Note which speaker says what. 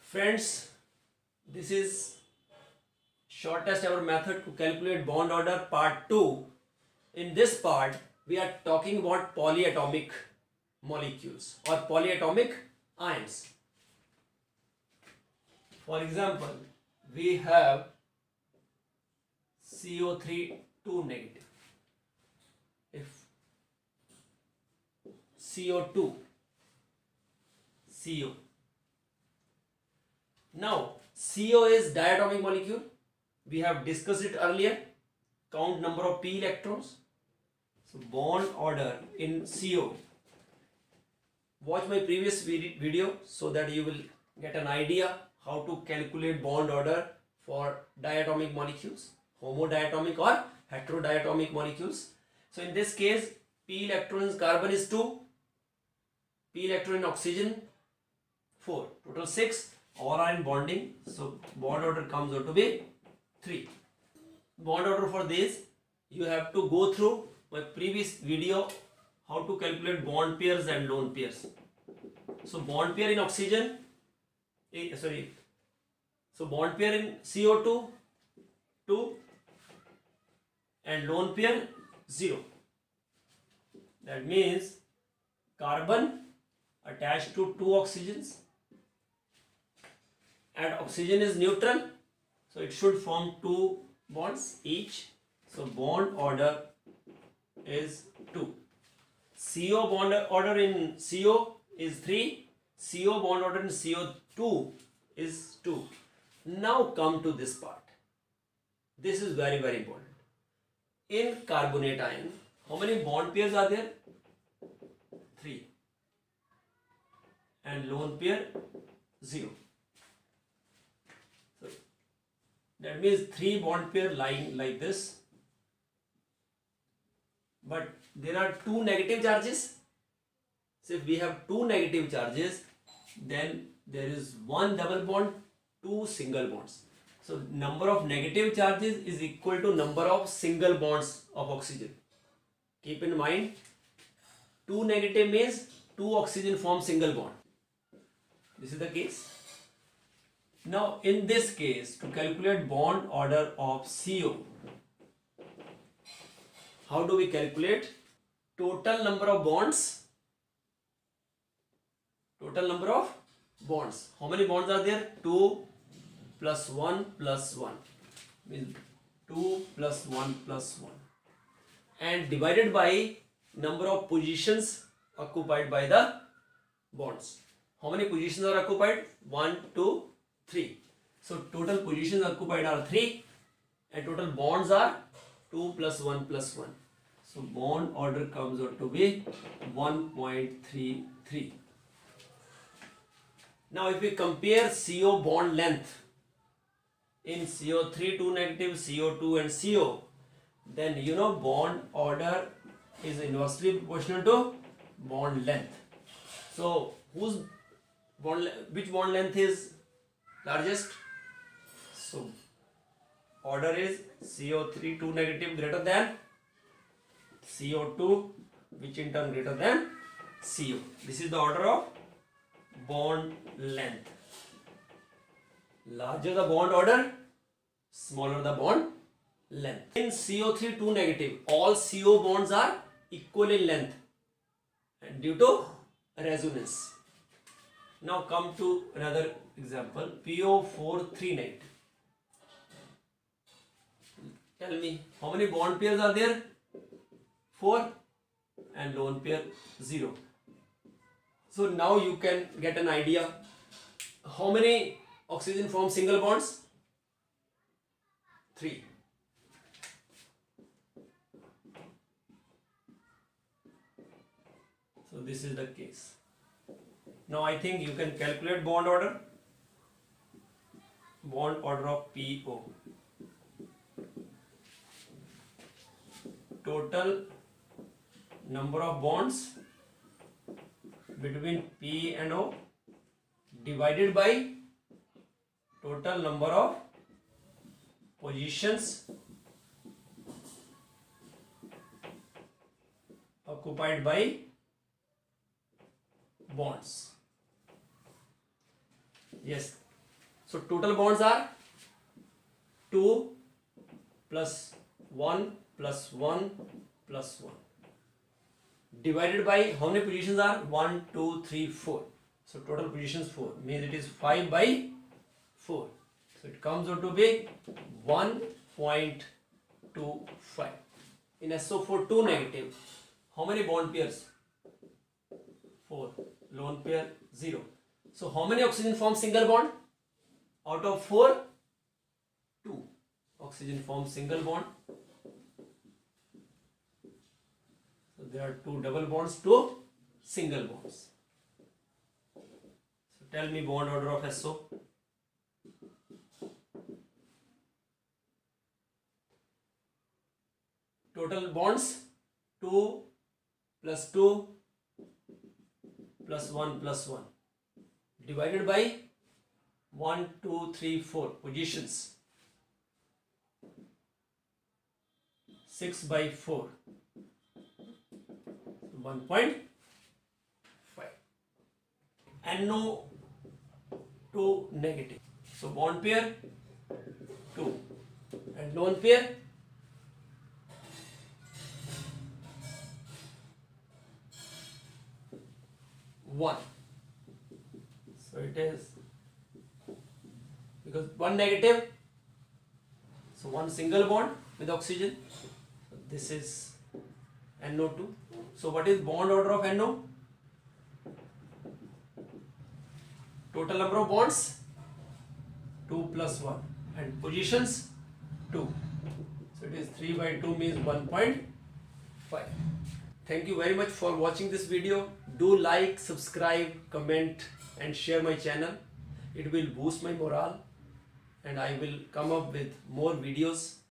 Speaker 1: Friends, this is shortest ever method to calculate bond order part 2. In this part, we are talking about polyatomic molecules or polyatomic ions. For example, we have CO3 2 negative. If CO2, CO. Now, CO is diatomic molecule. We have discussed it earlier. Count number of p electrons. So bond order in CO. Watch my previous video so that you will get an idea how to calculate bond order for diatomic molecules, homodiatomic or heterodiatomic molecules. So in this case, p electron in carbon is 2, p electron in oxygen 4, total 6. All are in bonding, so bond order comes out to be 3. Bond order for this, you have to go through my previous video how to calculate bond pairs and lone pairs. So bond pair in oxygen, so bond pair in CO2 2 and lone pair 0. That means carbon attached to 2 oxygens and oxygen is neutral, so it should form 2 bonds each. So bond order is 2. CO bond order in CO is 3. CO bond order in CO2 is 2. Now come to this part. This is very important. In carbonate ion, how many bond pairs are there? 3. And lone pair 0. So that means 3 bond pair lying like this. But there are 2 negative charges. So if we have 2 negative charges, then there is 1 double bond, 2 single bonds. So number of negative charges is equal to number of single bonds of oxygen. Keep in mind, 2 negative means 2 oxygen form single bond. This is the case. Now in this case, to calculate bond order of CO, how do we calculate? Total number of bonds. Total number of bonds. How many bonds are there? 2 plus 1 plus 1. Means 2 plus 1 plus 1. And divided by number of positions occupied by the bonds. How many positions are occupied? 1, 2, 3. So total positions occupied are 3 and total bonds are 2 plus 1 plus 1. So bond order comes out to be 1.33. Now if we compare CO bond length in CO3 2 negative, CO2 and CO, then you know bond order is inversely proportional to bond length. So which bond length is largest? So order is CO3 2 negative greater than CO2, which in turn greater than CO. This is the order of bond length. Larger the bond order, smaller the bond length. In CO3 2 negative, all CO bonds are equal in length and due to resonance. Now come to another example, PO4 3 negative. Tell me, how many bond pairs are there? 4 and lone pair 0. So now you can get an idea how many oxygen form single bonds? 3. So this is the case. Now I think you can calculate bond order. Bond order of PO. Total number of bonds between P and O divided by total number of positions occupied by bonds. Yes, So total bonds are 2 plus 1 plus 1 plus 1 divided by how many positions are 1, 2, 3, 4. So total positions 4 means it is 5 by 4. So it comes out to be 1.25. In SO4 2 negative, how many bond pairs? 4. Lone pair 0. So how many oxygen form single bond? Out of 4, 2. Oxygen forms single bond. So there are 2 double bonds, 2 single bonds. So tell me bond order of SO. Total bonds 2 plus 2 plus 1 plus 1 divided by 1, 2, 3, 4 positions. 6 by 4. 1.5. NO2 negative. So bond pair 2 and lone pair 1. So it is because 1 negative, so 1 single bond with oxygen. So this is NO2. So what is bond order of NO? Total number of bonds 2 plus 1 and positions 2. So it is 3 by 2 means 1.5. Thank you very much for watching this video. Do like, subscribe, comment and share my channel. It will boost my morale and I will come up with more videos.